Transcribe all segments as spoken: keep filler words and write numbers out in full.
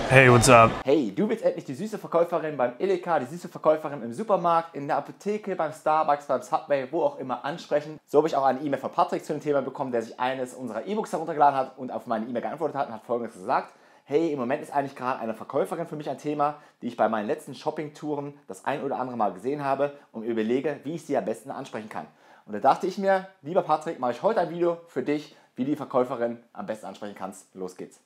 Hey, what's up? Hey, du willst endlich die süße Verkäuferin beim Edeka, die süße Verkäuferin im Supermarkt, in der Apotheke, beim Starbucks, beim Subway, wo auch immer ansprechen. So habe ich auch eine E-Mail von Patrick zu dem Thema bekommen, der sich eines unserer E-Books heruntergeladen hat und auf meine E-Mail geantwortet hat und hat Folgendes gesagt. Hey, im Moment ist eigentlich gerade eine Verkäuferin für mich ein Thema, die ich bei meinen letzten Shopping-Touren das ein oder andere Mal gesehen habe und mir überlege, wie ich sie am besten ansprechen kann. Und da dachte ich mir, lieber Patrick, mache ich heute ein Video für dich, wie du die Verkäuferin am besten ansprechen kannst. Los geht's.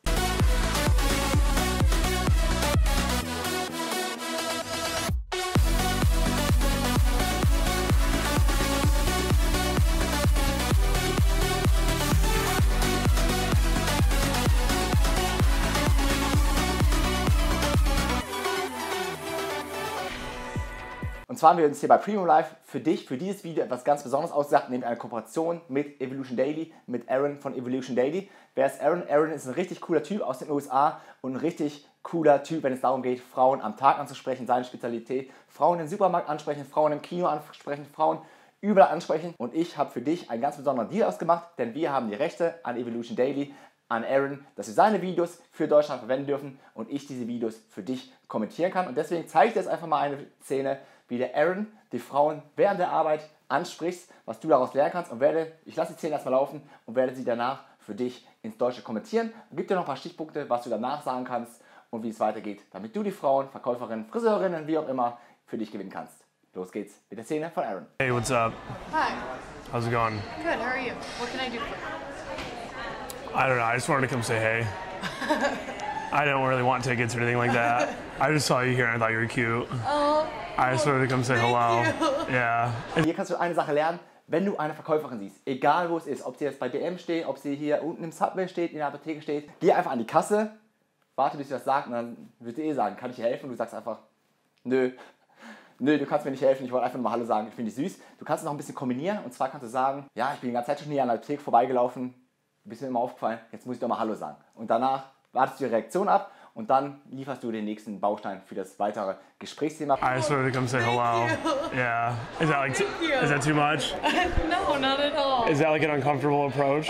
Und zwar haben wir uns hier bei Premium Live für dich, für dieses Video etwas ganz Besonderes ausgedacht, nämlich eine Kooperation mit Evolution Daily, mit Aaron von Evolution Daily. Wer ist Aaron? Aaron ist ein richtig cooler Typ aus den U S A und ein richtig cooler Typ, wenn es darum geht, Frauen am Tag anzusprechen, seine Spezialität. Frauen im Supermarkt ansprechen, Frauen im Kino ansprechen, Frauen überall ansprechen. Und ich habe für dich einen ganz besonderen Deal ausgemacht, denn wir haben die Rechte an Evolution Daily, an Aaron, dass wir seine Videos für Deutschland verwenden dürfen und ich diese Videos für dich kommentieren kann. Und deswegen zeige ich dir jetzt einfach mal eine Szene, wie der Aaron die Frauen während der Arbeit anspricht, was du daraus lernen kannst und werde, ich lasse die Szene erstmal laufen und werde sie danach für dich ins Deutsche kommentieren und gebe dir noch ein paar Stichpunkte, was du danach sagen kannst und wie es weitergeht, damit du die Frauen, Verkäuferinnen, Friseurinnen, wie auch immer, für dich gewinnen kannst. Los geht's mit der Szene von Aaron. Hey, what's up? Hi. How's it going? Good. How are you? What can I do for you? I don't know. I just wanted to come say hey. I don't really want tickets or anything like that. I just saw you here and I thought you were cute. Oh. I just wanted to come say hello. Yeah. Hier kannst du eine Sache lernen, wenn du eine Verkäuferin siehst, egal wo es ist, ob sie jetzt bei D M steht, ob sie hier unten im Subway steht, in der Apotheke steht, geh einfach an die Kasse, warte bis sie das sagt und dann wird sie eh sagen, kann ich dir helfen? Und du sagst einfach, nö, nö, du kannst mir nicht helfen, ich wollte einfach nur mal Hallo sagen, ich finde dich süß. Du kannst es noch ein bisschen kombinieren und zwar kannst du sagen, ja, ich bin die ganze Zeit schon hier an der Apotheke vorbeigelaufen, bist mir immer aufgefallen, jetzt muss ich doch mal Hallo sagen. Und danach wartest du die Reaktion ab und dann lieferst du den nächsten Baustein für das weitere Gesprächsthema. I just wanted to come say hello. Yeah. Is that like, Thank you. is that too much? No, not at all. Is that like an uncomfortable approach?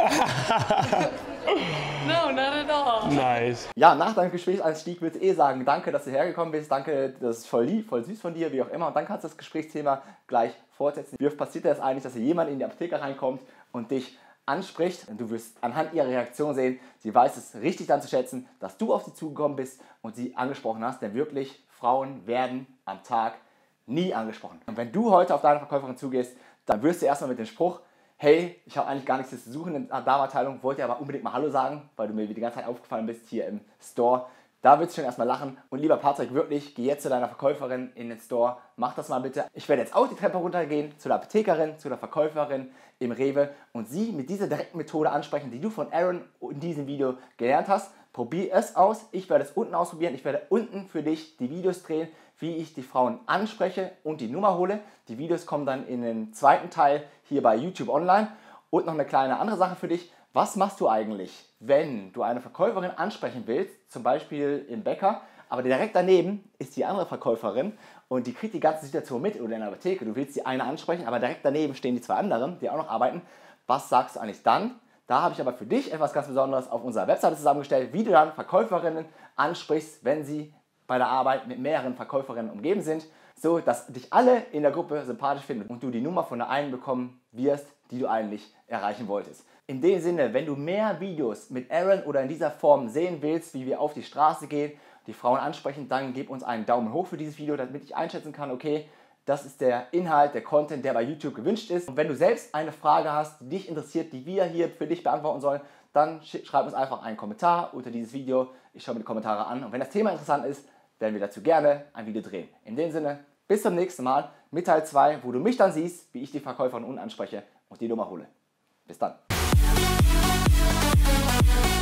No, not at all. Nice. Ja, nach deinem Gesprächseinstieg willst du eh sagen, danke, dass du hergekommen bist, danke, das ist voll lieb, voll süß von dir, wie auch immer. Und dann kannst du das Gesprächsthema gleich fortsetzen. Wie oft passiert das eigentlich, dass hier jemand in die Apotheke reinkommt und dich anspricht und du wirst anhand ihrer Reaktion sehen, sie weiß es richtig dann zu schätzen, dass du auf sie zugekommen bist und sie angesprochen hast, denn wirklich, Frauen werden am Tag nie angesprochen. Und wenn du heute auf deine Verkäuferin zugehst, dann wirst du erstmal mit dem Spruch, hey, ich habe eigentlich gar nichts zu suchen in der Damenabteilung, wollte aber unbedingt mal Hallo sagen, weil du mir die ganze Zeit aufgefallen bist hier im Store. Da würdest du schon erstmal lachen. Und lieber Patrick, wirklich, geh jetzt zu deiner Verkäuferin in den Store, mach das mal bitte. Ich werde jetzt auch die Treppe runtergehen, zu der Apothekerin, zu der Verkäuferin im Rewe und sie mit dieser direkten Methode ansprechen, die du von Aaron in diesem Video gelernt hast. Probier es aus. Ich werde es unten ausprobieren. Ich werde unten für dich die Videos drehen, wie ich die Frauen anspreche und die Nummer hole. Die Videos kommen dann in den zweiten Teil hier bei YouTube online. Und noch eine kleine andere Sache für dich. Was machst du eigentlich, wenn du eine Verkäuferin ansprechen willst, zum Beispiel im Bäcker, aber direkt daneben ist die andere Verkäuferin und die kriegt die ganze Situation mit oder in der Apotheke. Du willst die eine ansprechen, aber direkt daneben stehen die zwei anderen, die auch noch arbeiten. Was sagst du eigentlich dann? Da habe ich aber für dich etwas ganz Besonderes auf unserer Webseite zusammengestellt, wie du dann Verkäuferinnen ansprichst, wenn sie bei der Arbeit mit mehreren Verkäuferinnen umgeben sind, so dass dich alle in der Gruppe sympathisch finden und du die Nummer von der einen bekommen wirst, die du eigentlich erreichen wolltest. In dem Sinne, wenn du mehr Videos mit Aaron oder in dieser Form sehen willst, wie wir auf die Straße gehen, die Frauen ansprechen, dann gib uns einen Daumen hoch für dieses Video, damit ich einschätzen kann, okay, das ist der Inhalt, der Content, der bei YouTube gewünscht ist. Und wenn du selbst eine Frage hast, die dich interessiert, die wir hier für dich beantworten sollen, dann schreib uns einfach einen Kommentar unter dieses Video. Ich schaue mir die Kommentare an und wenn das Thema interessant ist, werden wir dazu gerne ein Video drehen. In dem Sinne, bis zum nächsten Mal mit Teil zwei, wo du mich dann siehst, wie ich die Verkäuferin unten anspreche und die Nummer hole. Bis dann.